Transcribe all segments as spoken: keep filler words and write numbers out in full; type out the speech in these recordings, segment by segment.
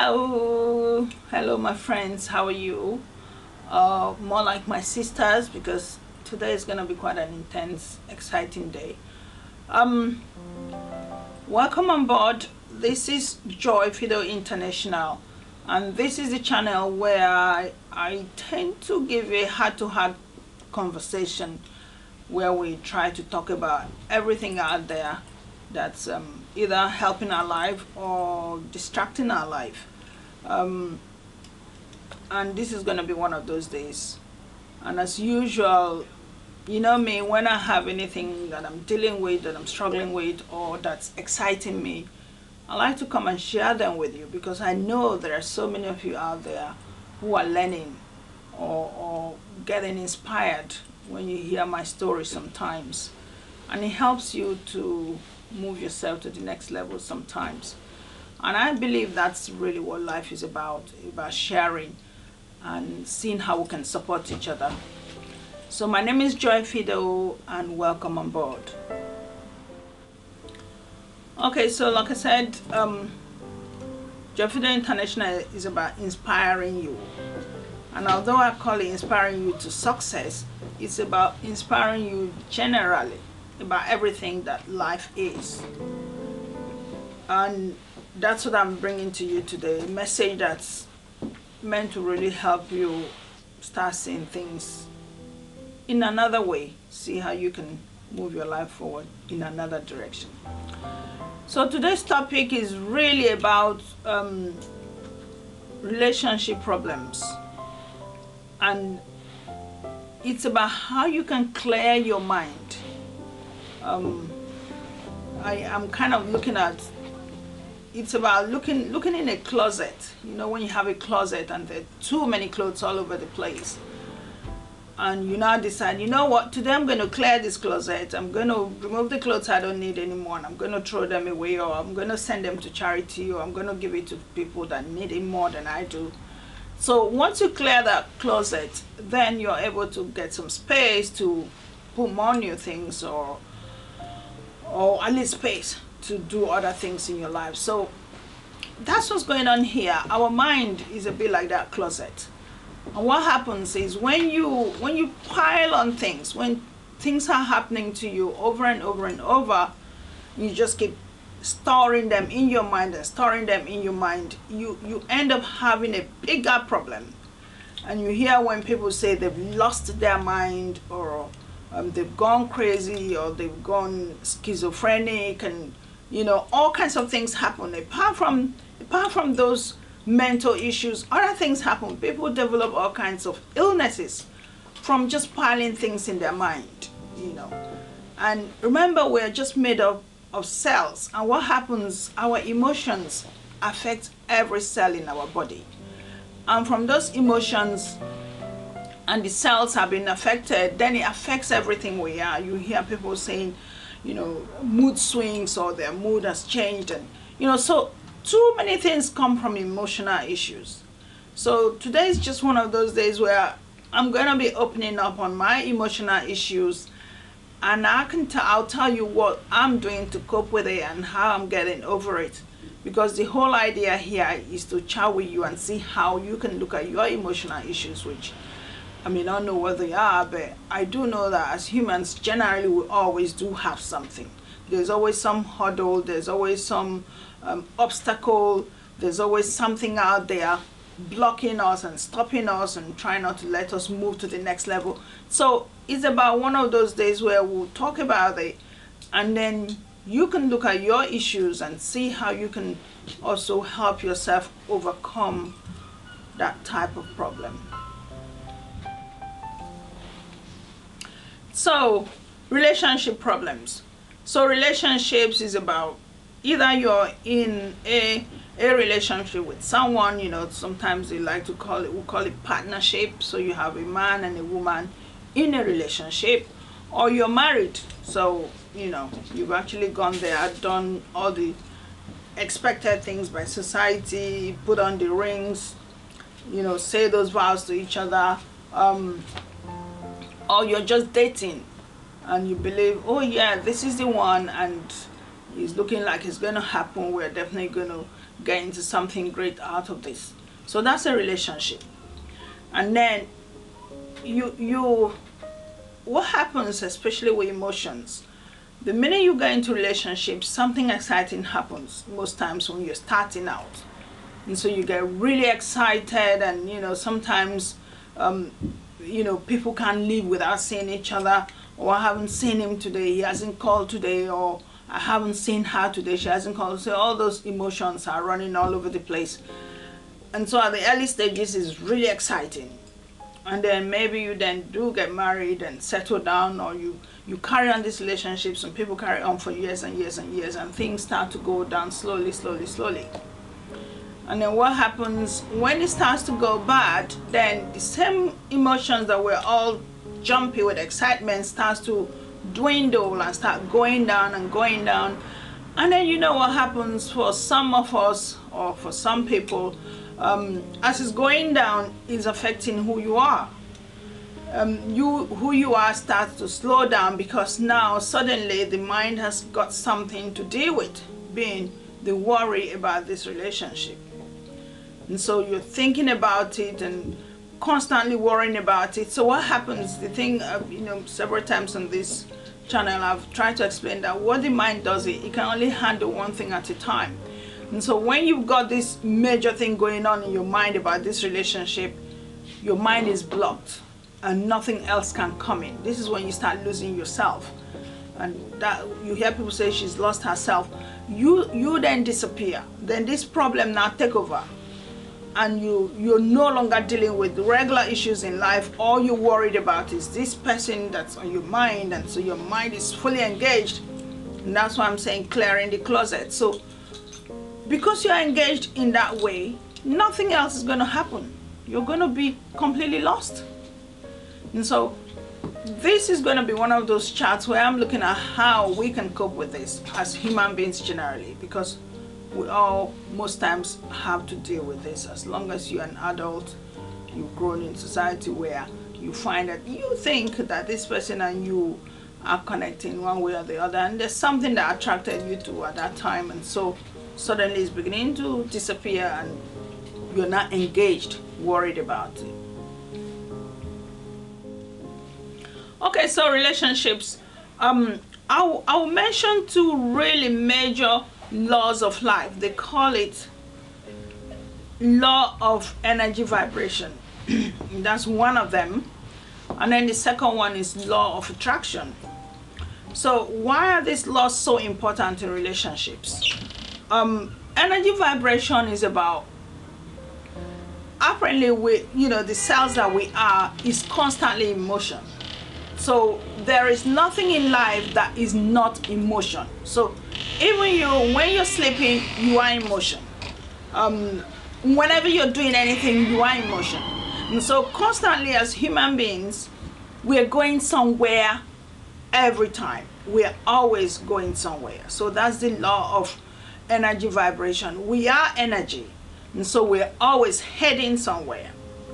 Hello, hello my friends, how are you? Uh, more like my sisters, because today is gonna be quite an intense, exciting day. Um, welcome on board. This is Joy Phido International, and this is the channel where I, I tend to give a heart-to-heart conversation where we try to talk about everything out there that's um, either helping our life or distracting our life. Um, and this is going to be one of those days. And as usual, you know me, when I have anything that I'm dealing with, that I'm struggling with, or that's exciting me, I like to come and share them with you, because I know there are so many of you out there who are learning or, or getting inspired when you hear my story sometimes. And it helps you to move yourself to the next level sometimes. And I believe that's really what life is about, about sharing and seeing how we can support each other. So my name is Joy Phido, and welcome on board. Okay, so like I said, um, Joy Phido International is about inspiring you. And although I call it inspiring you to success, it's about inspiring you generally about everything that life is. And that's what I'm bringing to you today, a message that's meant to really help you start seeing things in another way, see how you can move your life forward in another direction. So today's topic is really about um, relationship problems, and it's about how you can clear your mind. Um, I am kind of looking at, it's about looking looking in a closet. You know, when you have a closet and there are too many clothes all over the place, and you now decide, you know what, today I'm going to clear this closet. I'm going to remove the clothes I don't need anymore, and I'm going to throw them away, or I'm going to send them to charity, or I'm going to give it to people that need it more than I do. So once you clear that closet, then you're able to get some space to put more new things, or or at least space to do other things in your life. So that's what's going on here. Our mind is a bit like that closet. And what happens is, when you when you pile on things, when things are happening to you over and over and over, you just keep storing them in your mind and storing them in your mind, you you end up having a bigger problem. And you hear when people say they've lost their mind, or um, they've gone crazy, or they've gone schizophrenic, and you know, all kinds of things happen. Apart from apart from those mental issues, other things happen. People develop all kinds of illnesses from just piling things in their mind, you know. And remember, we're just made up of cells, and what happens, our emotions affect every cell in our body, and from those emotions and the cells have been affected, then it affects everything we are. You hear people saying, you know, mood swings, or their mood has changed, and you know, so too many things come from emotional issues. So today is just one of those days where I'm going to be opening up on my emotional issues, and I can t I'll tell you what I'm doing to cope with it and how I'm getting over it. Because the whole idea here is to chat with you and see how you can look at your emotional issues, which I may not know what they are, but I do know that as humans, generally we always do have something. There's always some hurdle, there's always some um, obstacle, there's always something out there blocking us and stopping us and trying not to let us move to the next level. So it's about one of those days where we'll talk about it, and then you can look at your issues and see how you can also help yourself overcome that type of problem. So relationship problems. So relationships is about either you're in a a relationship with someone, you know, sometimes they like to call it, we call it partnership. So you have a man and a woman in a relationship, or you're married. So, you know, you've actually gone there, done all the expected things by society, put on the rings, you know, say those vows to each other, um, or you're just dating and you believe, oh yeah, this is the one, and it's looking like it's going to happen, we're definitely going to get into something great out of this. So that's a relationship. And then you you what happens, especially with emotions, the minute you get into relationships, something exciting happens most times when you're starting out. And so you get really excited, and you know, sometimes um, you know, people can't live without seeing each other. Or I haven't seen him today, he hasn't called today, or I haven't seen her today, she hasn't called. So all those emotions are running all over the place. And so at the early stages it's really exciting. And then maybe you then do get married and settle down, or you, you carry on these relationships, and people carry on for years and years and years, and things start to go down slowly, slowly, slowly. And then what happens when it starts to go bad, then the same emotions that were all jumpy with excitement starts to dwindle and start going down and going down. And then you know what happens for some of us, or for some people, um, as it's going down, is affecting who you are. Um, you who you are starts to slow down, because now suddenly the mind has got something to deal with, being the worry about this relationship. And so you're thinking about it and constantly worrying about it. So what happens, the thing, uh, you know, several times on this channel I've tried to explain that what the mind does, it, it can only handle one thing at a time. And so when you've got this major thing going on in your mind about this relationship, your mind is blocked and nothing else can come in. This is when you start losing yourself. And that you hear people say she's lost herself. You you then disappear. Then this problem now take over. And you, you're no longer dealing with regular issues in life. All you're worried about is this person that's on your mind, and so your mind is fully engaged. And that's why I'm saying clearing the closet. So because you're engaged in that way, nothing else is going to happen. You're going to be completely lost. And so this is going to be one of those charts where I'm looking at how we can cope with this as human beings generally, because we all most times have to deal with this. As long as you're an adult, you've grown in society where you find that you think that this person and you are connecting one way or the other, and there's something that attracted you to at that time, and so suddenly it's beginning to disappear and you're not engaged, worried about it. Okay, so relationships. Um, I'll, I'll mention two really major laws of life. They call it law of energy vibration. That's one of them. And then the second one is law of attraction. So why are these laws so important in relationships? Um, energy vibration is about, apparently we, you know, the cells that we are is constantly in motion. So there is nothing in life that is not in motion. So even you, when you're sleeping, you are in motion. Um, whenever you're doing anything, you are in motion. And so constantly as human beings, we're going somewhere every time. We're always going somewhere. So that's the law of energy vibration. We are energy. And so we're always heading somewhere.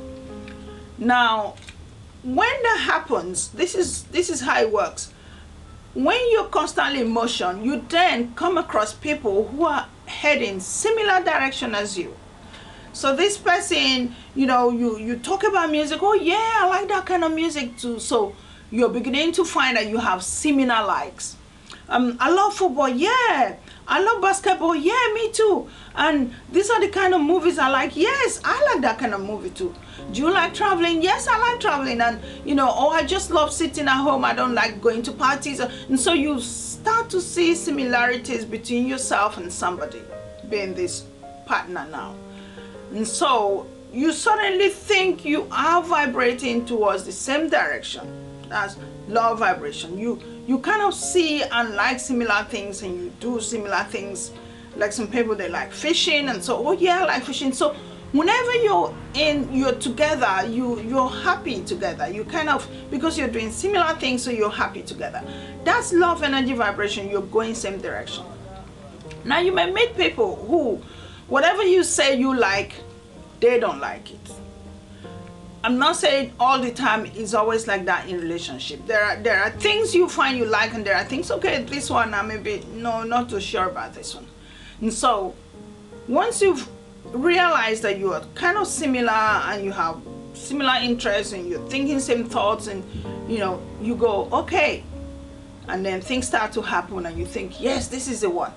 Now, when that happens, this is this is how it works. When you're constantly in motion, you then come across people who are heading similar direction as you. So this person, you know, you you talk about music. Oh yeah, I like that kind of music too. So you're beginning to find that you have similar likes. Um, I love football. Yeah. I love basketball. Yeah, me too. And these are the kind of movies I like. Yes, I like that kind of movie too. Do you like traveling? Yes, I like traveling. And you know, oh, I just love sitting at home. I don't like going to parties. And so you start to see similarities between yourself and somebody, being this partner now. And so you suddenly think you are vibrating towards the same direction. That's law of vibration. You you kind of see and like similar things, and you do similar things. Like some people, they like fishing, and so, oh yeah, I like fishing. So whenever you're in, you're together, you you're happy together. You kind of, because you're doing similar things, so you're happy together. That's law of energy vibration. You're going same direction. Now you may meet people who, whatever you say you like, they don't like it. I'm not saying all the time it's always like that in relationship. There are there are things you find you like, and there are things, okay, this one I maybe no not too sure about this one. And so once you've realized that you are kind of similar and you have similar interests and you're thinking same thoughts, and you know, you go, okay, and then things start to happen and you think, yes, this is the one.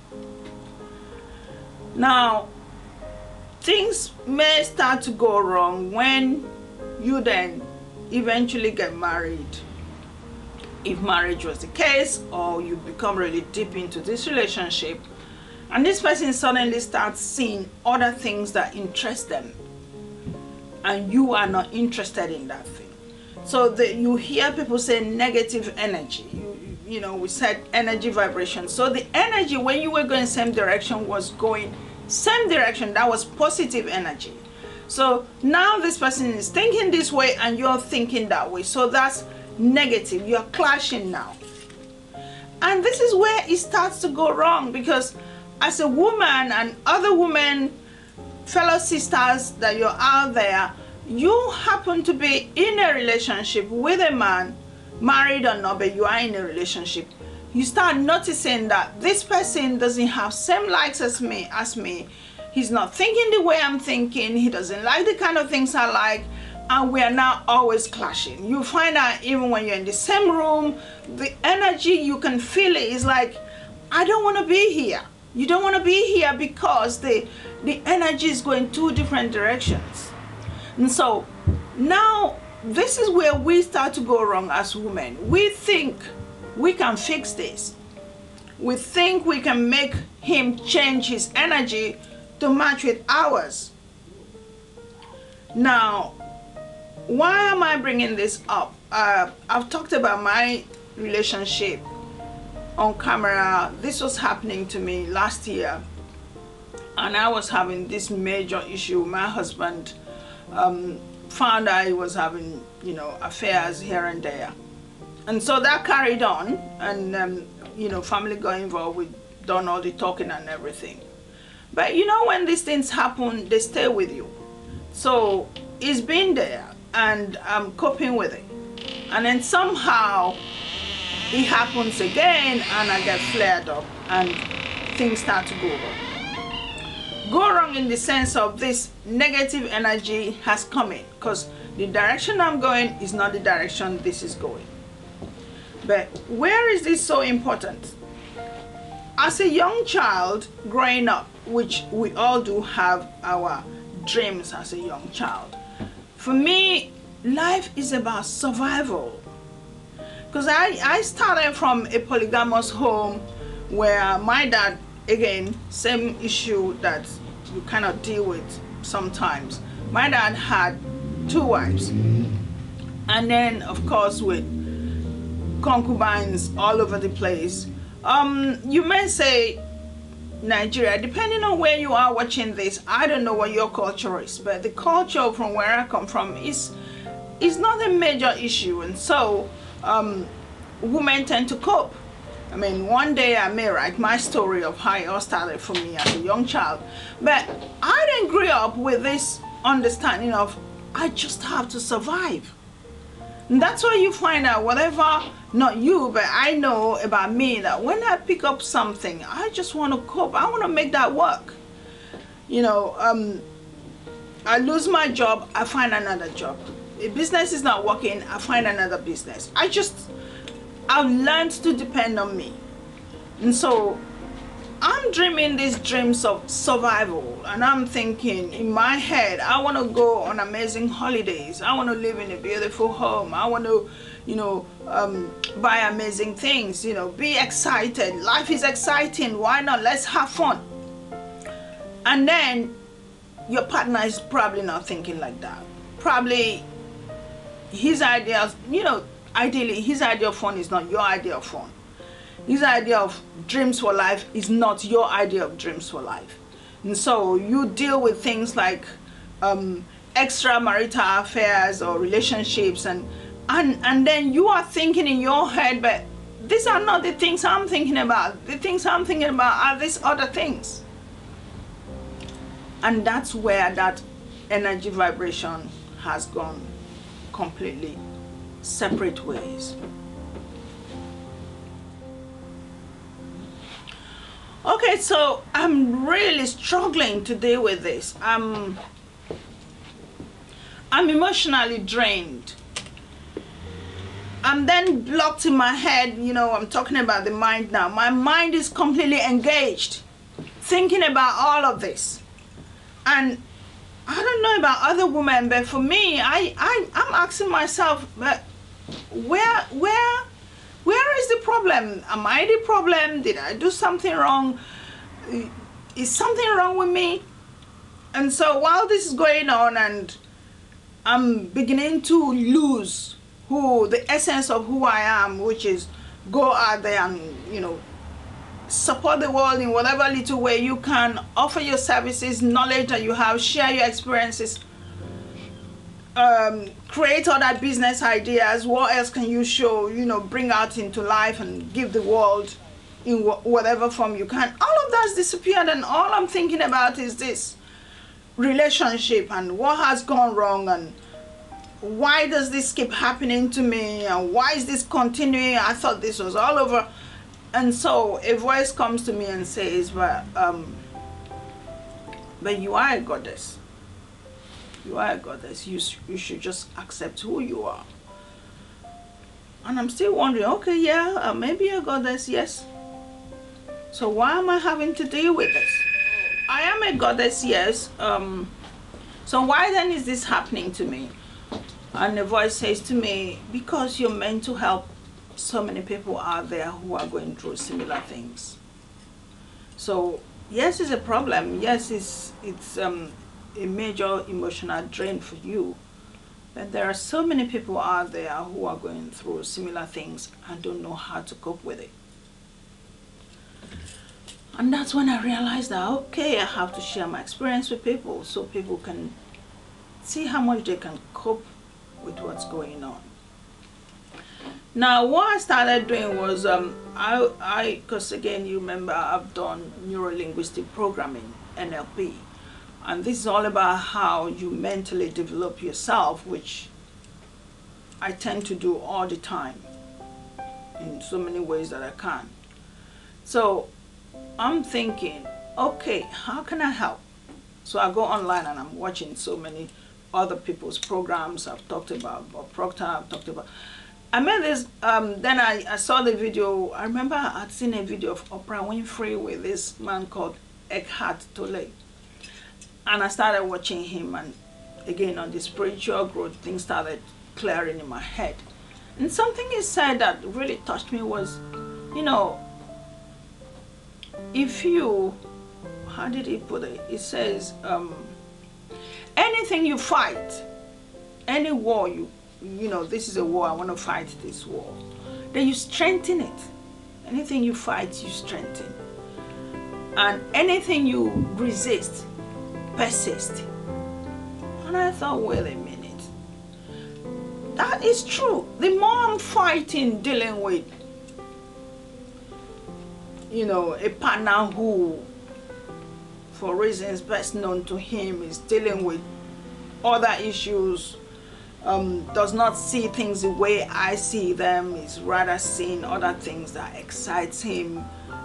Now things may start to go wrong when you then eventually get married, if marriage was the case, or you become really deep into this relationship and this person suddenly starts seeing other things that interest them and you are not interested in that thing. So the, you hear people say negative energy. You, you know, we said energy vibration. So the energy when you were going same direction was going same direction. That was positive energy. So now this person is thinking this way and you're thinking that way. So that's negative. You're clashing now. And this is where it starts to go wrong, because as a woman and other women, fellow sisters that you're out there, you happen to be in a relationship with a man, married or not, but you are in a relationship. You start noticing that this person doesn't have same likes as me, as me. He's not thinking the way I'm thinking. He doesn't like the kind of things I like. And we are now always clashing. You find out even when you're in the same room, the energy, you can feel it. It's like, I don't want to be here. You don't want to be here because the, the energy is going two different directions. And so now this is where we start to go wrong as women. We think we can fix this. We think we can make him change his energy to match with ours. Now, why am I bringing this up? Uh, I've talked about my relationship on camera. This was happening to me last year, and I was having this major issue. My husband um, found out he was having, you know, affairs here and there, and so that carried on, and um, you know, family got involved. We done all the talking and everything. But you know, when these things happen, they stay with you. So it's been there, and I'm coping with it, and then somehow it happens again and I get flared up and things start to go wrong. Go wrong in the sense of this negative energy has come in, because the direction I'm going is not the direction this is going. But where is this so important? As a young child growing up, which we all do have our dreams as a young child, for me, life is about survival. Because I, I started from a polygamous home where my dad, again, same issue that you cannot deal with sometimes. My dad had two wives. And then, of course, with concubines all over the place. Um, you may say Nigeria, depending on where you are watching this, I don't know what your culture is, but the culture from where I come from is, is not a major issue. And so, Um, women tend to cope. I mean, one day I may write my story of how it all started for me as a young child, but I didn't grow up with this understanding of I just have to survive. And that's why you find out whatever, not you, but I know about me, that when I pick up something, I just want to cope. I want to make that work. You know, um, I lose my job, I find another job. A business is not working, I find another business. I just, I've learned to depend on me. And so I'm dreaming these dreams of survival, and I'm thinking in my head, I want to go on amazing holidays. I want to live in a beautiful home. I want to, you know, um, buy amazing things, you know, be excited. Life is exciting. Why not? Let's have fun. And then your partner is probably not thinking like that. Probably his idea of, you know, ideally his idea of fun is not your idea of fun. His idea of dreams for life is not your idea of dreams for life. And so you deal with things like um, extramarital affairs or relationships, and, and, and then you are thinking in your head, but these are not the things I'm thinking about. The things I'm thinking about are these other things. And that's where that energy vibration has gone completely separate ways. Okay, so I'm really struggling to deal with this. I'm, I'm emotionally drained. I'm then blocked in my head. You know, I'm talking about the mind now. My mind is completely engaged, thinking about all of this. And I don't know about other women, but for me, I, I, I'm asking myself, but where, where, where is the problem? Am I the problem? Did I do something wrong? Is something wrong with me? And so while this is going on and I'm beginning to lose who, the essence of who I am, which is go out there and, you know, support the world in whatever little way you can, offer your services, knowledge that you have, share your experiences, um, create other business ideas. What else can you show, you know, bring out into life and give the world in wh whatever form you can. All of that's disappeared, and all I'm thinking about is this relationship and what has gone wrong, and why does this keep happening to me, and why is this continuing? I thought this was all over. And so a voice comes to me and says, but um but you are a goddess. You are a goddess. You, you should just accept who you are. And I'm still wondering, okay, yeah, uh, maybe a goddess, yes. So why am I having to deal with this? I am a goddess, yes. Um, so why then is this happening to me? And the voice says to me, because you're meant to help so many people out there who are going through similar things. So yes, it's a problem. Yes, it's, it's um, a major emotional drain for you. But there are so many people out there who are going through similar things and don't know how to cope with it. And that's when I realized that, okay, I have to share my experience with people so people can see how much they can cope with what's going on. Now, what I started doing was, um, I, I, because again, you remember I've done neuro-linguistic programming, N L P. And this is all about how you mentally develop yourself, which I tend to do all the time in so many ways that I can. So I'm thinking, okay, how can I help? So I go online and I'm watching so many other people's programs. I've talked about Bob Proctor, I've talked about, I made this, um, then I, I saw the video. I remember I'd seen a video of Oprah Winfrey with this man called Eckhart Tolle. And I started watching him, and again on the spiritual growth, things started clearing in my head. And something he said that really touched me was, you know, if you, how did he put it? It says, um, anything you fight, any war you, you know, this is a war, I want to fight this war, then you strengthen it. Anything you fight, you strengthen. And anything you resist, persist. And I thought, wait a minute, that is true. The more I'm fighting, dealing with, you know, a partner who, for reasons best known to him, is dealing with other issues, um, does not see things the way I see them, is rather seeing other things that excites him,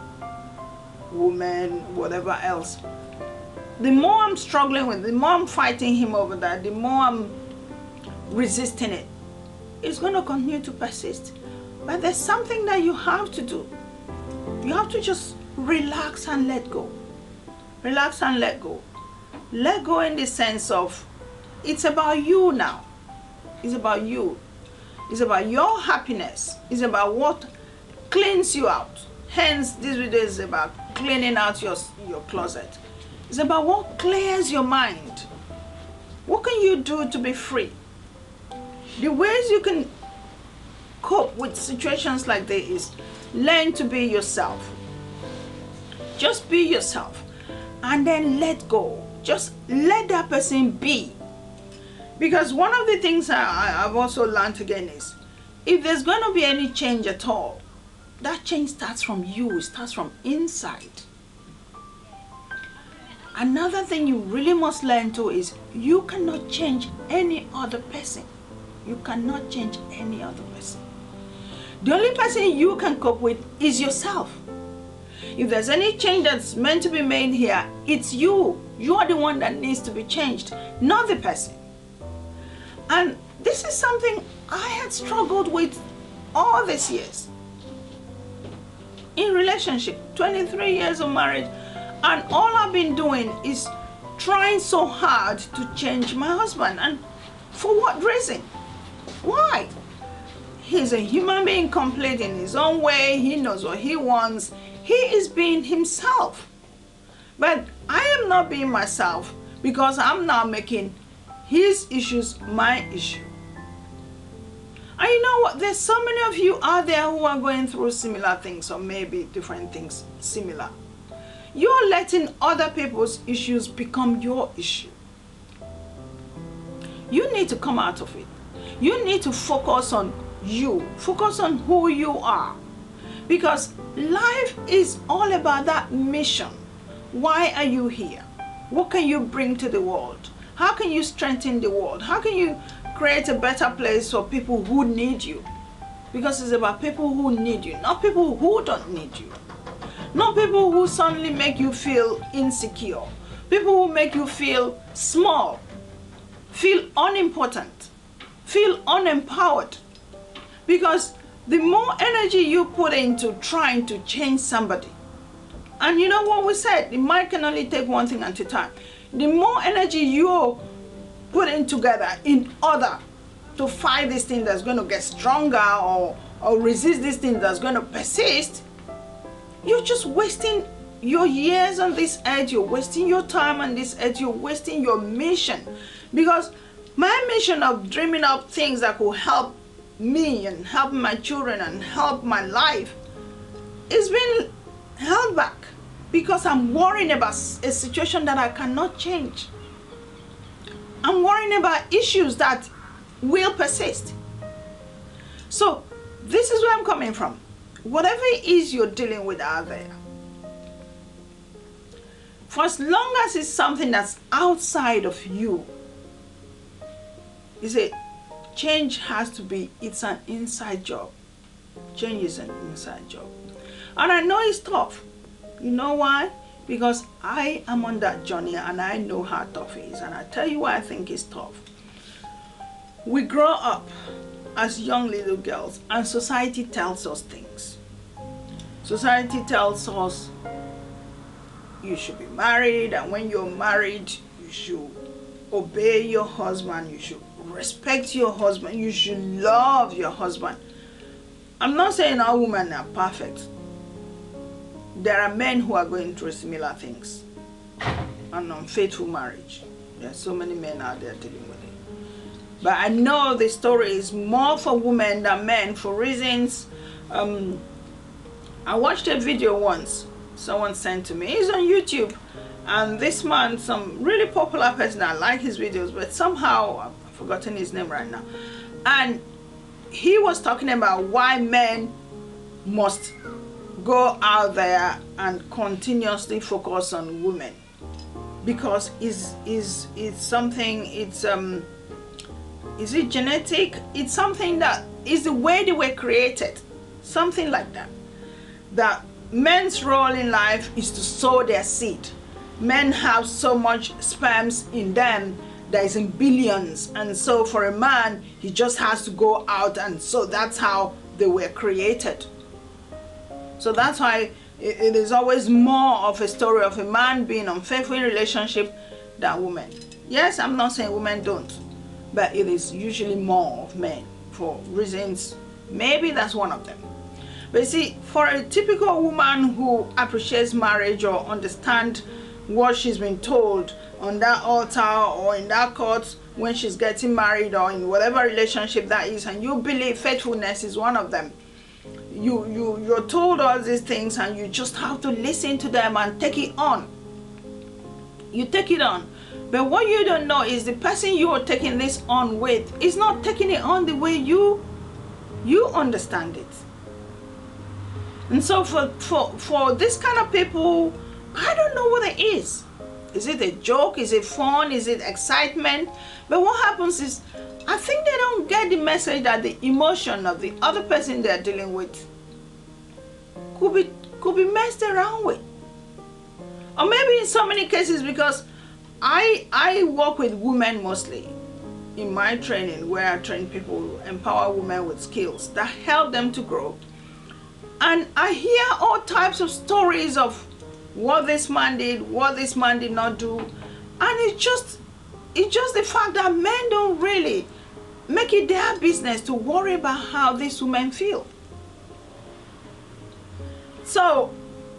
women, whatever else. The more I'm struggling with, the more I'm fighting him over that, the more I'm resisting it, it's going to continue to persist. But there's something that you have to do. You have to just relax and let go. Relax and let go. Let go in the sense of, it's about you now. It's about you. It's about your happiness. It's about what cleans you out. Hence, this video is about cleaning out your, your closet. It's about what clears your mind. What can you do to be free? The ways you can cope with situations like this is learn to be yourself. Just be yourself. And then let go. Just let that person be. Because one of the things I, I've also learned again is, if there's going to be any change at all, that change starts from you. It starts from inside. Another thing you really must learn too is, you cannot change any other person. You cannot change any other person. The only person you can cope with is yourself. If there's any change that's meant to be made here, it's you. You are the one that needs to be changed, not the person. And this is something I had struggled with all these years. In relationship, twenty-three years of marriage, and all I've been doing is trying so hard to change my husband. And for what reason? Why? He's a human being, complete in his own way. He knows what he wants. He is being himself. But I am not being myself because I'm now making his issues my issue. And you know what? There's so many of you out there who are going through similar things, or maybe different things similar. You're letting other people's issues become your issue. You need to come out of it. You need to focus on you. Focus on who you are. Because life is all about that mission. Why are you here? What can you bring to the world? How can you strengthen the world? How can you create a better place for people who need you? Because it's about people who need you, not people who don't need you. Not people who suddenly make you feel insecure. People who make you feel small, feel unimportant, feel unempowered. Because the more energy you put into trying to change somebody, and you know what we said, the mind can only take one thing at a time. The more energy you put in together in order to fight this thing that's going to get stronger, or, or resist this thing that's going to persist, you're just wasting your years on this earth. You're wasting your time on this earth. You're wasting your mission. Because my mission of dreaming up things that could help me and help my children and help my life is being held back because I'm worrying about a situation that I cannot change. I'm worrying about issues that will persist. So this is where I'm coming from. Whatever it is you're dealing with out there, for as long as it's something that's outside of you, you see, change has to be, it's an inside job. Change is an inside job. And I know it's tough. You know why? Because I am on that journey and I know how tough it is. And I tell you why I think it's tough. We grow up as young little girls and society tells us things. Society tells us you should be married, and when you're married, you should obey your husband, you should respect your husband, you should love your husband. I'm not saying all women are perfect. There are men who are going through similar things. An unfaithful marriage. There are so many men out there dealing with it. But I know the story is more for women than men for reasons. Um, I watched a video once someone sent to me. It's on YouTube. And this man, some really popular person, I like his videos, but somehow I've forgotten his name right now. And he was talking about why men must go out there and continuously focus on women. Because is is it's something, it's um is it genetic? It's something that is the way they were created. Something like that. That men's role in life is to sow their seed. Men have so much sperms in them, there is in billions, and so for a man he just has to go out, and so that's how they were created. So that's why it is always more of a story of a man being unfaithful in relationship than women. Yes, I'm not saying women don't, but it is usually more of men for reasons, maybe that's one of them. But you see, for a typical woman who appreciates marriage or understands what she's been told on that altar or in that court when she's getting married or in whatever relationship that is, and you believe faithfulness is one of them, you you you're told all these things and you just have to listen to them and take it on. You take it on, but what you don't know is the person you are taking this on with is not taking it on the way you you understand it. And so for for for this kind of people, I don't know what it is. Is it a joke? Is it fun? Is it excitement? But what happens is, I think they don't get the message that the emotion of the other person they're dealing with could be could be messed around with. Or maybe in so many cases, because I I work with women mostly in my training, where I train people, empower women with skills that help them to grow. And I hear all types of stories of what this man did, what this man did not do. And it's just, it's just the fact that men don't really make it their business to worry about how these women feel. So,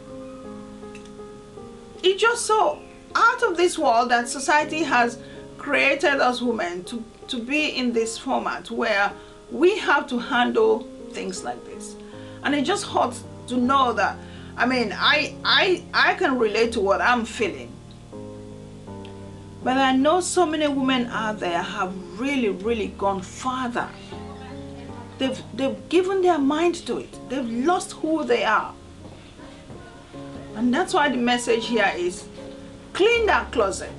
it's just so out of this world that society has created us women to, to be in this format where we have to handle things like this. And it just hurts to know that, I mean, I, I, I can relate to what I'm feeling. But I know so many women out there have really, really gone farther. They've, they've given their mind to it. They've lost who they are. And that's why the message here is, clean that closet.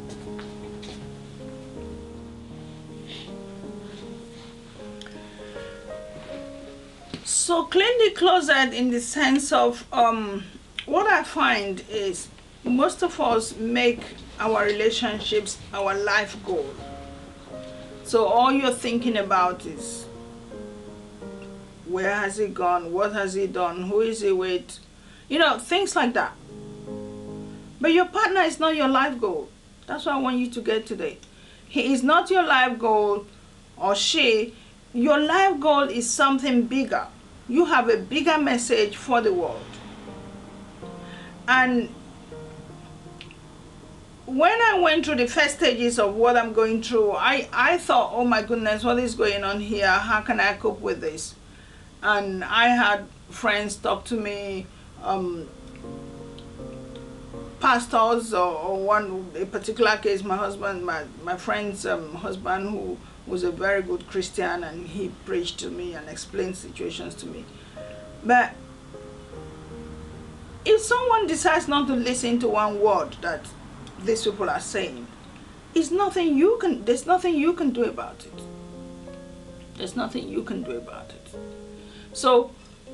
So clean the closet in the sense of, um, what I find is most of us make our relationships our life goal. So all you're thinking about is, where has he gone? What has he done? Who is he with? You know, things like that. But your partner is not your life goal. That's what I want you to get today. He is not your life goal, or she. Your life goal is something bigger. You have a bigger message for the world. And when I went through the first stages of what I'm going through, I, I thought, oh my goodness, what is going on here? How can I cope with this? And I had friends talk to me, um, pastors, or, or one, a particular case, my husband, my, my friend's um, husband, who was a very good Christian, and he preached to me and explained situations to me. But if someone decides not to listen to one word that these people are saying, it's nothing you can, there's nothing you can do about it. There's nothing you can do about it. So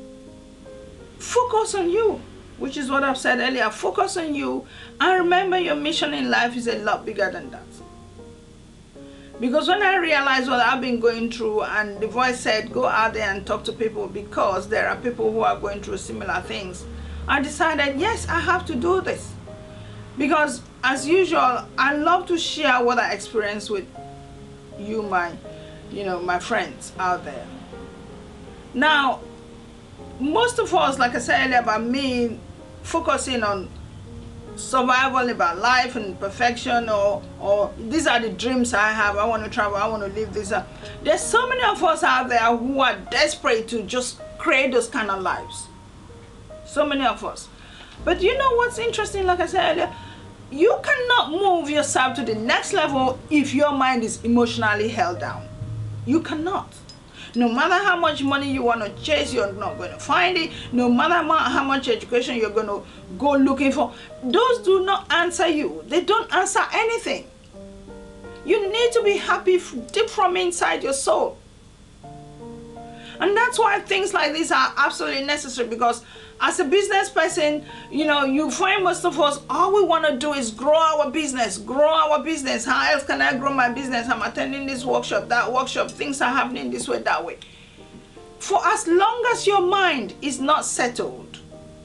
focus on you, which is what I've said earlier. Focus on you, and remember your mission in life is a lot bigger than that. Because when I realized what I've been going through, and the voice said, go out there and talk to people, because there are people who are going through similar things, I decided, yes, I have to do this. Because as usual, I love to share what I experience with you, my, you know, my friends out there. Now, most of us, like I said earlier, about me focusing on survival, about life and perfection, or or these are the dreams I have. I want to travel, I want to live this. There's so many of us out there who are desperate to just create those kind of lives. So many of us. But you know what's interesting, like I said earlier, you cannot move yourself to the next level if your mind is emotionally held down. You cannot. No matter how much money you want to chase, you're not going to find it. No matter how much education you're going to go looking for, those do not answer you. They don't answer anything. You need to be happy deep from inside your soul. And that's why things like this are absolutely necessary, because as a business person, you know, you find most of us, all we want to do is grow our business, grow our business. How else can I grow my business? I'm attending this workshop, that workshop, things are happening this way, that way. For as long as your mind is not settled,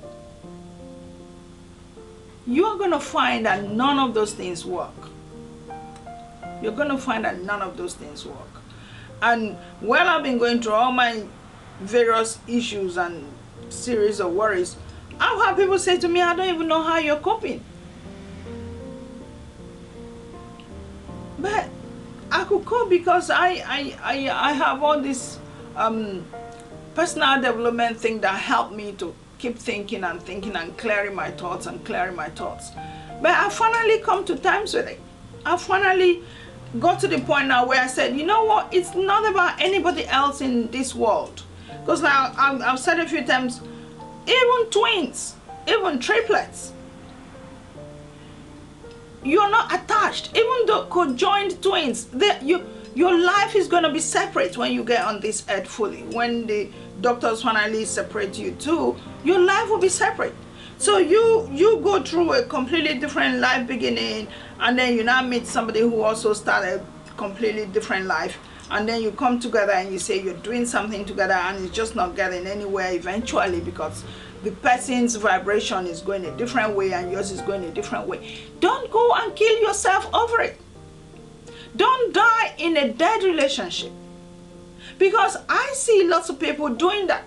you are going to find that none of those things work. You're going to find that none of those things work. And while I've been going through all my various issues and series of worries, I've had people say to me, I don't even know how you're coping. But I could cope because I, I, I, I have all this um, personal development thing that helped me to keep thinking and thinking and clearing my thoughts and clearing my thoughts. But I finally come to terms with it. I finally got to the point now where I said, you know what, it's not about anybody else in this world. Because now I've, I've said a few times, even twins, even triplets, you're not attached. Even though conjoined twins, they, you, your life is going to be separate when you get on this earth fully. When the doctors finally separate you two, your life will be separate. So you you go through a completely different life beginning, and then you now meet somebody who also started a completely different life, and then you come together and you say you're doing something together, and it's just not getting anywhere eventually because the person's vibration is going a different way and yours is going a different way. Don't go and kill yourself over it. Don't die in a dead relationship, because I see lots of people doing that.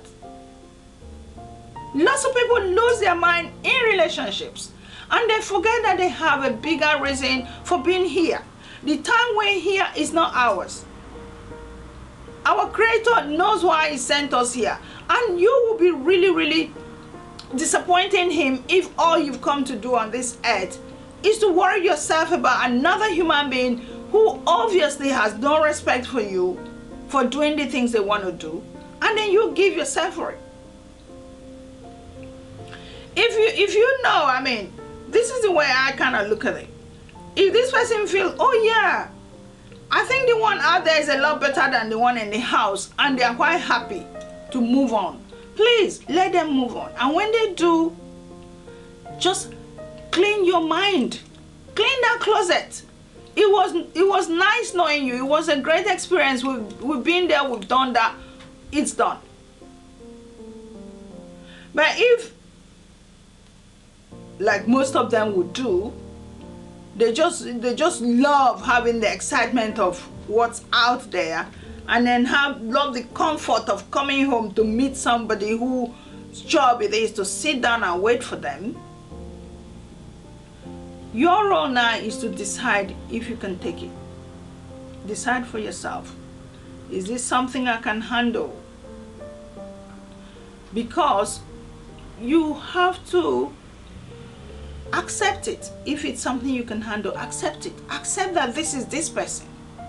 Lots of people lose their mind in relationships, and they forget that they have a bigger reason for being here. The time we're here is not ours. Our Creator knows why He sent us here, and you will be really, really disappointing Him if all you've come to do on this earth is to worry yourself about another human being who obviously has no respect for you for doing the things they want to do, and then you give yourself for it. If you if you know, I mean, this is the way I kind of look at it. If this person feels, oh yeah, I think the one out there is a lot better than the one in the house, and they are quite happy to move on, please let them move on. And when they do, just clean your mind, clean that closet. It was it was nice knowing you. It was a great experience. We've we've been there, we've done that. It's done. But if, like most of them would do, they just they just love having the excitement of what's out there, and then have love the comfort of coming home to meet somebody whose job it is to sit down and wait for them. Your role now is to decide if you can take it. Decide for yourself. Is this something I can handle? Because you have to accept it. If it's something you can handle, accept it. Accept that this is this person.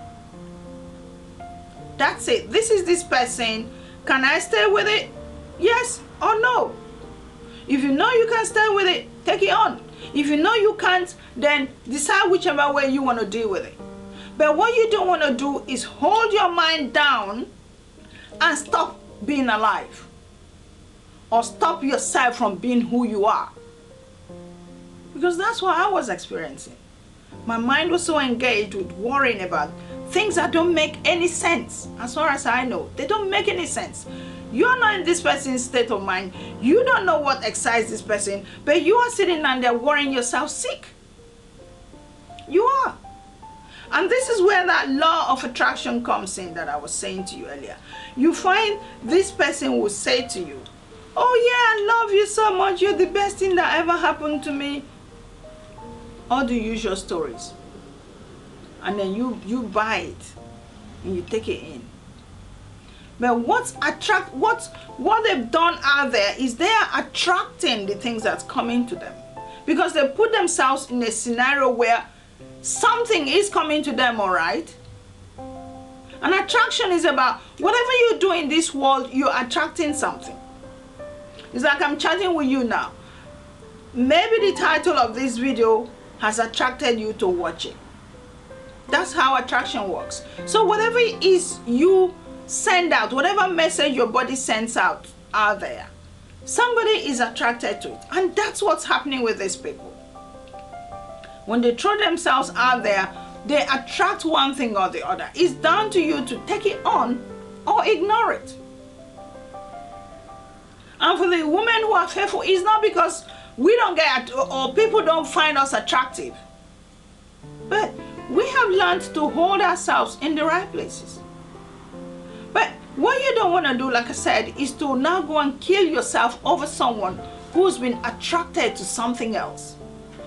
That's it. This is this person. Can I stay with it? Yes or no? If you know you can stay with it, take it on. If you know you can't, then decide whichever way you want to deal with it. But what you don't want to do is hold your mind down and stop being alive, or stop yourself from being who you are. Because that's what I was experiencing. My mind was so engaged with worrying about things that don't make any sense. As far as I know, they don't make any sense. You're not in this person's state of mind. You don't know what excites this person, but you are sitting and there worrying yourself sick. You are. And this is where that law of attraction comes in that I was saying to you earlier. You find this person will say to you, oh yeah, I love you so much. You're the best thing that ever happened to me. All the usual stories. And then you, you buy it and you take it in. But what's attract what what they've done out there is they are attracting the things that's coming to them, because they put themselves in a scenario where something is coming to them, all right? And attraction is about whatever you do in this world, you're attracting something. It's like I'm chatting with you now. Maybe the title of this video has attracted you to watch it. That's how attraction works. So whatever it is you send out, whatever message your body sends out out there, somebody is attracted to it. And that's what's happening with these people. When they throw themselves out there, they attract one thing or the other. It's down to you to take it on or ignore it. And for the women who are faithful, it's not because we don't get or people don't find us attractive, but we have learned to hold ourselves in the right places. But what you don't want to do, like I said, is to now go and kill yourself over someone who's been attracted to something else.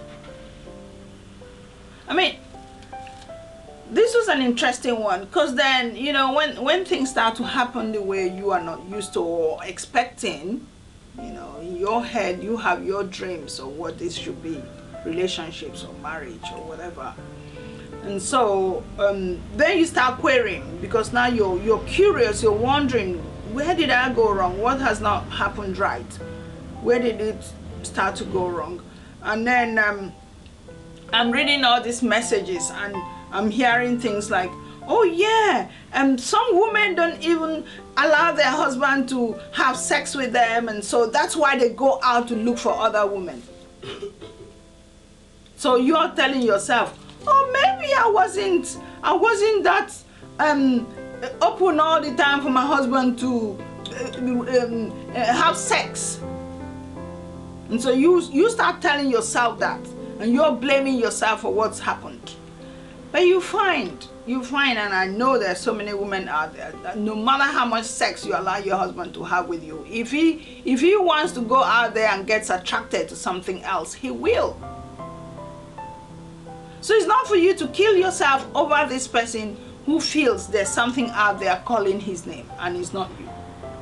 I mean, this was an interesting one, because then, you know, when, when things start to happen the way you are not used to or expecting, you know, in your head, you have your dreams of what this should be, relationships or marriage or whatever. And so um, then you start querying, because now you're, you're curious, you're wondering, where did I go wrong? What has not happened right? Where did it start to go wrong? And then um, I'm reading all these messages and I'm hearing things like, Oh yeah, and um, some women don't even allow their husband to have sex with them, and so that's why they go out to look for other women. So you're telling yourself, oh, maybe I wasn't, I wasn't that um, open all the time for my husband to uh, um, uh, have sex. And so you you start telling yourself that, and you're blaming yourself for what's happened. But you find, you find, and I know there's so many women out there, that no matter how much sex you allow your husband to have with you, if he, if he wants to go out there and gets attracted to something else, he will. So it's not for you to kill yourself over this person who feels there's something out there calling his name, and it's not you.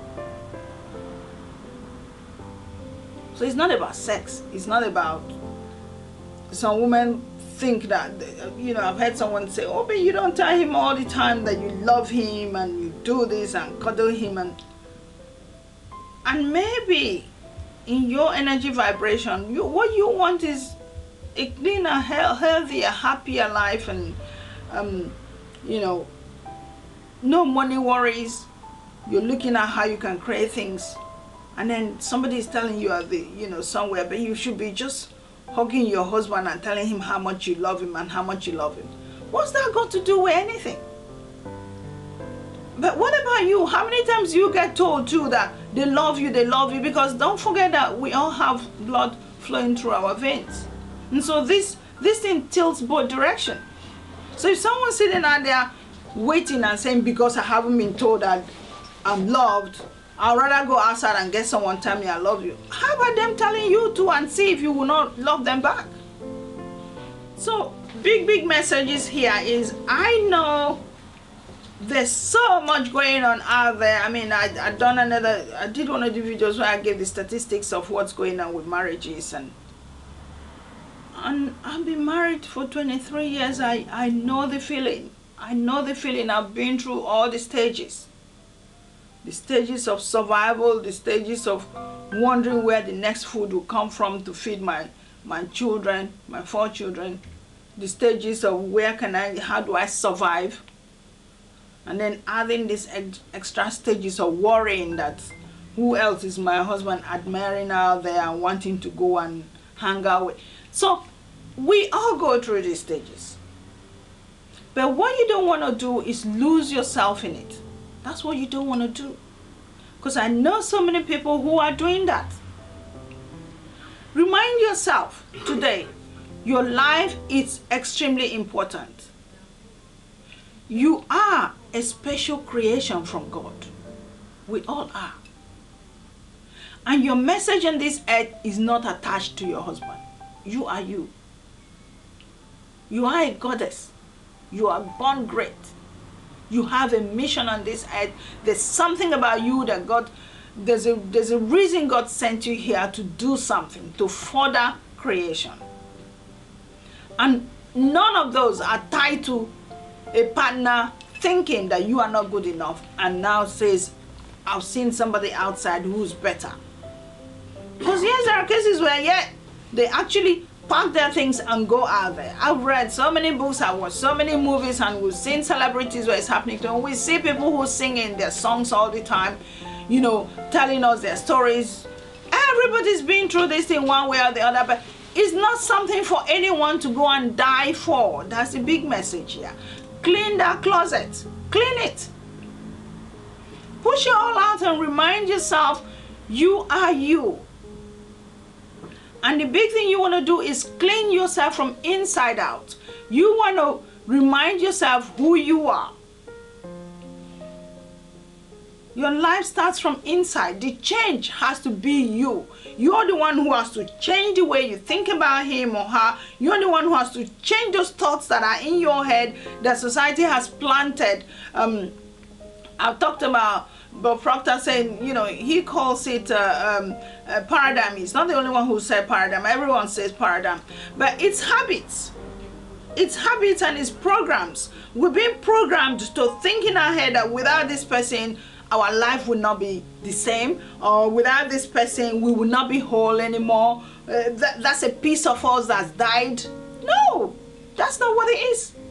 So it's not about sex. It's not about, some women think that, you know, I've heard someone say, oh, but you don't tell him all the time that you love him and you do this and cuddle him, and and maybe in your energy vibration, you, what you want is a cleaner, healthier, happier life, and um, you know, no money worries. You're looking at how you can create things, and then somebody is telling you at the, you know, somewhere, but you should be just hugging your husband and telling him how much you love him and how much you love him. What's that got to do with anything? But what about you? How many times you get told too that they love you, they love you? Because don't forget that we all have blood flowing through our veins. And so this, this thing tilts both directions. So if someone's sitting out there waiting and saying, because I haven't been told that I'm loved, I'd rather go outside and get someone to tell me I love you. How about them telling you to, and see if you will not love them back? So big, big messages here is, I know there's so much going on out there. I mean, I, I done another, I did one of the videos where I gave the statistics of what's going on with marriages, and and I've been married for twenty-three years. I, I know the feeling. I know the feeling. I've been through all the stages. The stages of survival, the stages of wondering where the next food will come from to feed my, my children, my four children. The stages of where can I, how do I survive? And then adding these ex extra stages of worrying that who else is my husband admiring out there and wanting to go and hang out with. So we all go through these stages. But what you don't want to do is lose yourself in it. That's what you don't want to do. Because I know so many people who are doing that. Remind yourself today, your life is extremely important. You are a special creation from God. We all are. And your message on this earth is not attached to your husband. You are you. You are a goddess. You are born great. You have a mission on this earth. There's something about you that God, there's a, there's a reason God sent you here to do something, to further creation. And none of those are tied to a partner thinking that you are not good enough and now says, I've seen somebody outside who's better. Because yes, there are cases where, yeah, they actually pack their things and go out there. I've read so many books, I've watched so many movies, and we've seen celebrities where it's happening to them. We see people who sing in their songs all the time, you know, telling us their stories. Everybody's been through this thing one way or the other, but it's not something for anyone to go and die for. That's the big message here. Clean that closet. Clean it. Push it all out and remind yourself, you are you. And the big thing you want to do is clean yourself from inside out. You want to remind yourself who you are. Your life starts from inside. The change has to be you. You're the one who has to change the way you think about him or her. You're the one who has to change those thoughts that are in your head that society has planted. Um, I've talked about Bob Proctor saying, you know, he calls it uh, um, a paradigm. He's not the only one who said paradigm. Everyone says paradigm. But it's habits. It's habits and it's programs. We've been programmed to think in our head that without this person, our life would not be the same. Or without this person, we will not be whole anymore. Uh, that, that's a piece of us that's died. No, that's not what it is.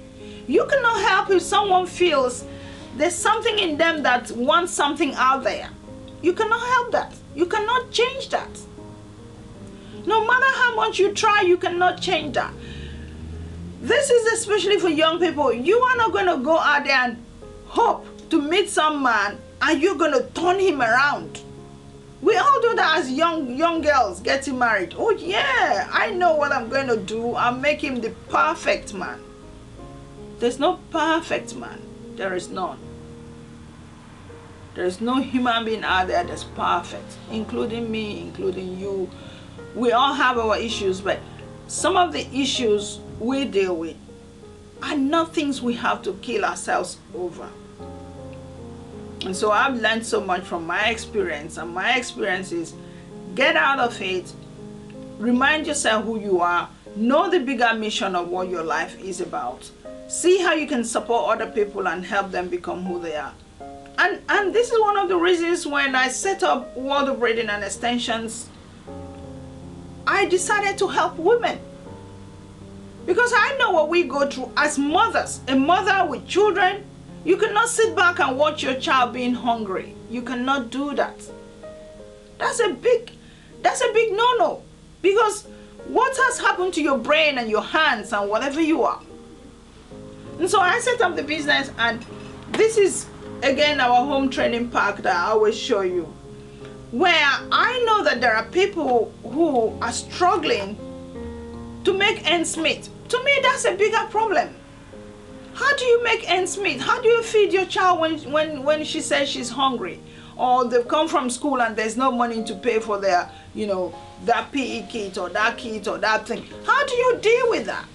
You cannot help if someone feels there's something in them that wants something out there. You cannot help that. You cannot change that. No matter how much you try, you cannot change that. This is especially for young people. You are not going to go out there and hope to meet some man and you're going to turn him around. We all do that as young young girls getting married. Oh yeah, I know what I'm going to do. I'll make him the perfect man. There's no perfect man. There is none. There is no human being out there that's perfect, including me, including you. We all have our issues, but some of the issues we deal with are not things we have to kill ourselves over. And so I've learned so much from my experience, and my experience is get out of it, remind yourself who you are, know the bigger mission of what your life is about, see how you can support other people and help them become who they are. And, and this is one of the reasons when I set up World of Braiding and Extensions, I decided to help women. Because I know what we go through as mothers. A mother with children, you cannot sit back and watch your child being hungry. You cannot do that. That's a big, that's a big no-no. Because what has happened to your brain and your hands and whatever you are? And so I set up the business, and this is again our home training park that I always show you, where I know that there are people who are struggling to make ends meet. To me, that's a bigger problem. How do you make ends meet? How do you feed your child when, when, when she says she's hungry? Or they've come from school and there's no money to pay for their, you know, that P E kit or that kit or that thing. How do you deal with that?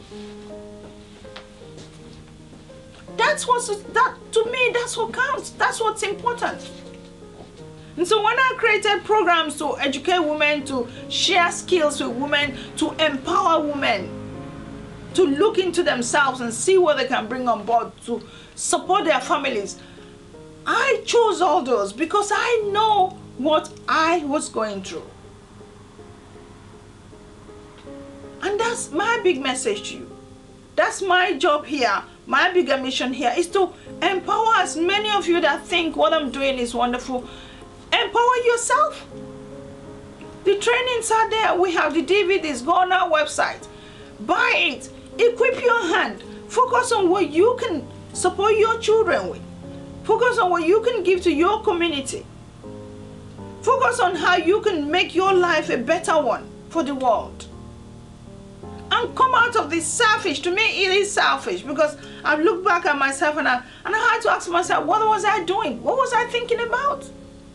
That's what's, that, to me, that's what counts. That's what's important. And so when I created programs to educate women, to share skills with women, to empower women, to look into themselves and see what they can bring on board to support their families, I chose all those because I know what I was going through. And that's my big message to you. That's my job here. My bigger mission here is to empower as many of you that think what I'm doing is wonderful. Empower yourself. The trainings are there. We have the D V Ds. Go on our website. Buy it. Equip your hand. Focus on what you can support your children with. Focus on what you can give to your community. Focus on how you can make your life a better one for the world. And come out of this selfish. To me, it is selfish because I've looked back at myself and I, and I had to ask myself, what was I doing? What was I thinking about?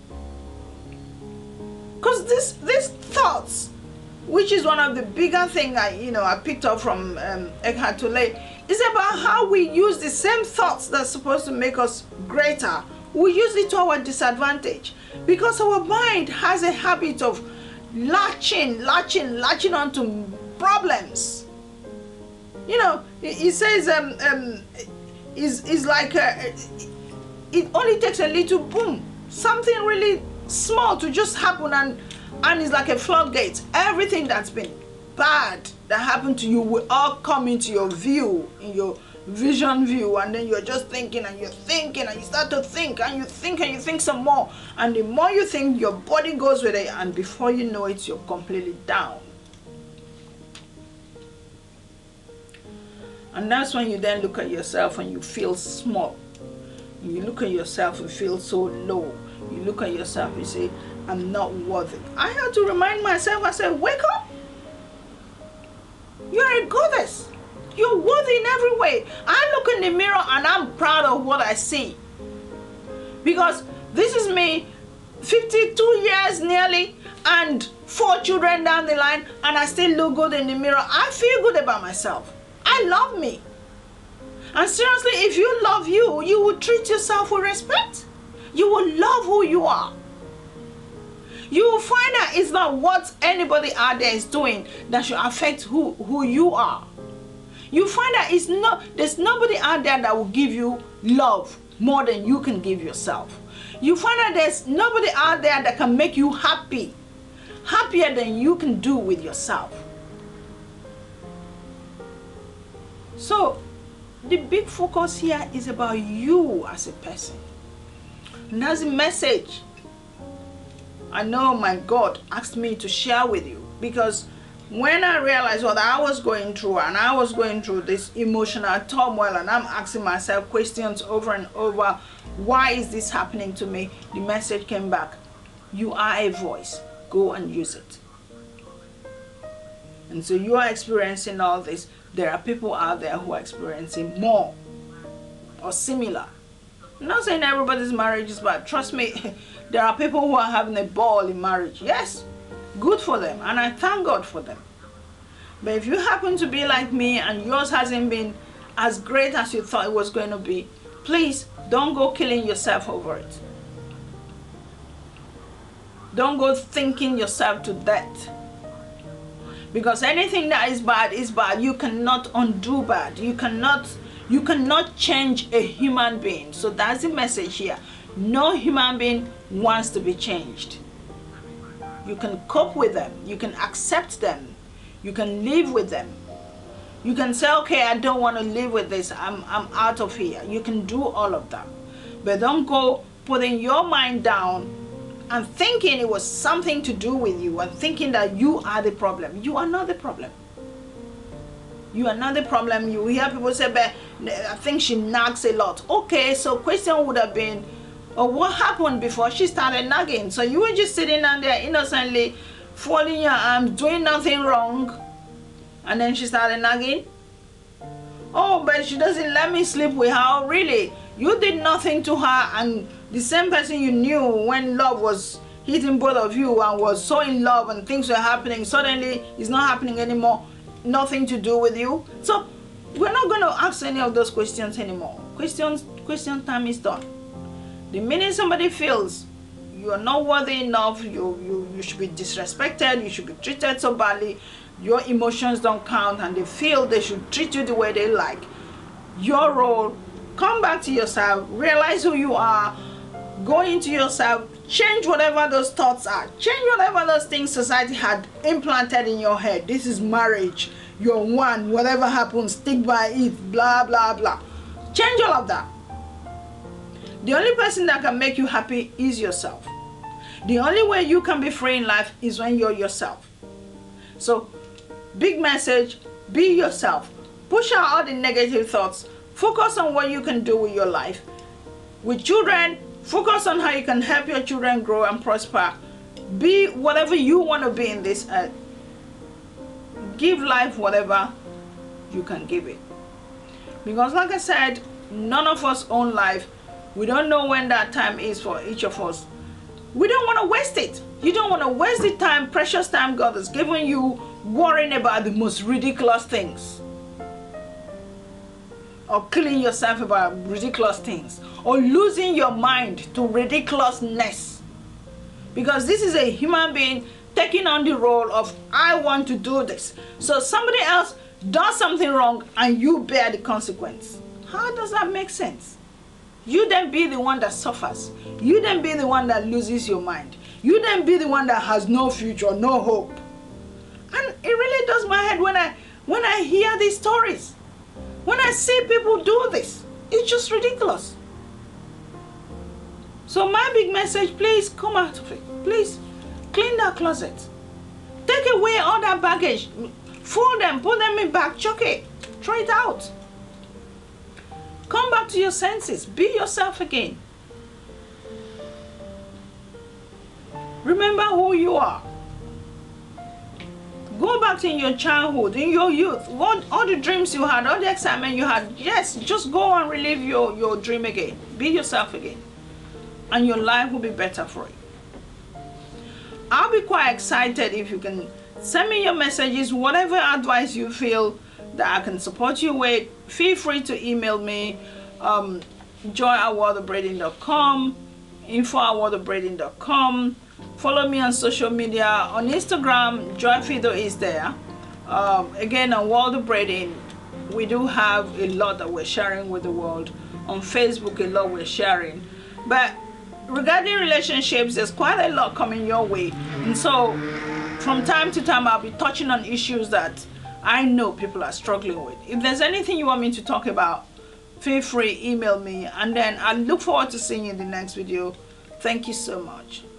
Because this, these thoughts, which is one of the bigger things I, you know, I picked up from um, Eckhart Tolle, is about how we use the same thoughts that's supposed to make us greater. We use it to our disadvantage because our mind has a habit of latching, latching, latching onto problems. You know, he says, um, um, is is like a, it only takes a little boom, something really small to just happen, and and it's like a floodgate. Everything that's been bad that happened to you will all come into your view, in your vision view, and then you're just thinking and you're thinking and you start to think and you think and you think some more, and the more you think, your body goes with it, and before you know it, you're completely down. And that's when you then look at yourself and you feel small. You look at yourself and feel so low. You look at yourself and say, I'm not worthy. I had to remind myself, I said, wake up. You're a goddess. You're worthy in every way. I look in the mirror and I'm proud of what I see. Because this is me, fifty-two years nearly, and four children down the line, and I still look good in the mirror. I feel good about myself. I love me. And seriously, if you love you, you will treat yourself with respect. You will love who you are. You will find that it's not what anybody out there is doing that should affect who, who you are. You find that it's not, there's nobody out there that will give you love more than you can give yourself. You find that there's nobody out there that can make you happy, happier than you can do with yourself. So the big focus here is about you as a person. And that's the message I know my God asked me to share with you, because when I realized what I was going through, and I was going through this emotional turmoil, and I'm asking myself questions over and over, why is this happening to me? The message came back. You are a voice. Go and use it. And so you are experiencing all this. There are people out there who are experiencing more or similar. I'm not saying everybody's marriage is bad. Trust me, there are people who are having a ball in marriage. Yes, good for them, and I thank God for them. But if you happen to be like me and yours hasn't been as great as you thought it was going to be, please don't go killing yourself over it. Don't go thinking yourself to death. Because anything that is bad is bad. You cannot undo bad. You cannot, you cannot change a human being. So that's the message here. No human being wants to be changed. You can cope with them. You can accept them. You can live with them. You can say, okay, I don't want to live with this. I'm, I'm out of here. You can do all of that. But don't go putting your mind down and thinking it was something to do with you, and thinking that you are the problem. You are not the problem. You are not the problem. You hear people say, but I think she nags a lot. Okay, so question would have been, oh, what happened before she started nagging? So you were just sitting down there innocently, folding your arms, doing nothing wrong, and then she started nagging? Oh, but she doesn't let me sleep with her. Really? You did nothing to her, and the same person you knew when love was hitting both of you and was so in love and things were happening, suddenly it's not happening anymore. Nothing to do with you. So we're not going to ask any of those questions anymore. Questions, question time is done. The minute somebody feels you are not worthy enough, you, you, you should be disrespected, you should be treated so badly, your emotions don't count, and they feel they should treat you the way they like, your role, come back to yourself, realize who you are, go into yourself, change whatever those thoughts are, change whatever those things society had implanted in your head. This is marriage, you're one, whatever happens, stick by it, blah, blah, blah. Change all of that. The only person that can make you happy is yourself. The only way you can be free in life is when you're yourself. So, big message, be yourself. Push out all the negative thoughts. Focus on what you can do with your life. With children, focus on how you can help your children grow and prosper. Be whatever you want to be in this earth. Give life whatever you can give it. Because like I said, none of us own life. We don't know when that time is for each of us. We don't want to waste it. You don't want to waste the time, precious time God has given you, worrying about the most ridiculous things. Or killing yourself about ridiculous things. Or losing your mind to ridiculousness. Because this is a human being taking on the role of, I want to do this. So somebody else does something wrong and you bear the consequence. How does that make sense? You then be the one that suffers. You then be the one that loses your mind. You then be the one that has no future, no hope. And it really does my head when I when I hear these stories. When I see people do this, it's just ridiculous. So my big message, please come out of it. Please clean that closet. Take away all that baggage. Fold them, put them in back, chuck it, throw it out. Come back to your senses. Be yourself again. Remember who you are. Go back to your childhood, in your youth. What, all the dreams you had, all the excitement you had. Yes, just go and relive your, your dream again. Be yourself again. And your life will be better for you. I'll be quite excited if you can send me your messages, whatever advice you feel that I can support you with. Feel free to email me, um, joy at world of braiding dot com, info at world of braiding dot com. Follow me on social media. On Instagram, Joy Phido is there. Um, again, on World of Braiding, we do have a lot that we're sharing with the world. On Facebook, a lot we're sharing. But regarding relationships, there's quite a lot coming your way. And so, from time to time, I'll be touching on issues that I know people are struggling with. If there's anything you want me to talk about, feel free, email me, and then I look forward to seeing you in the next video. Thank you so much.